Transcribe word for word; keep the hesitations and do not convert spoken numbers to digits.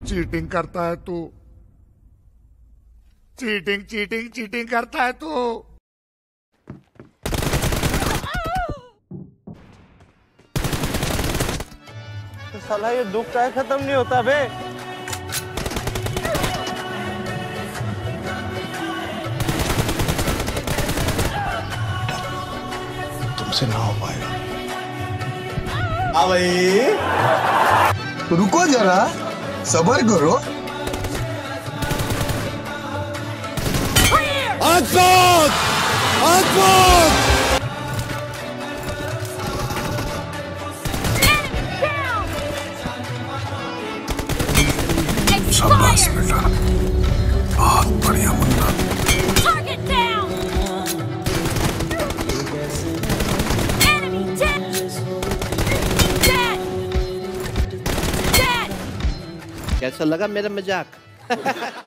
Cheating करता है तू, चीटिंग चीटिंग चीटिंग करता है तू। तो साला ये दुख का खत्म नहीं होता बे। तुमसे ना हो पाएगा। हाँ भाई, रुको जरा, सबर करो। अद्भुत, अद्भुत। शाबाश बेटा, बहुत बढ़िया मुन्ना। कैसा लगा मेरा मजाक?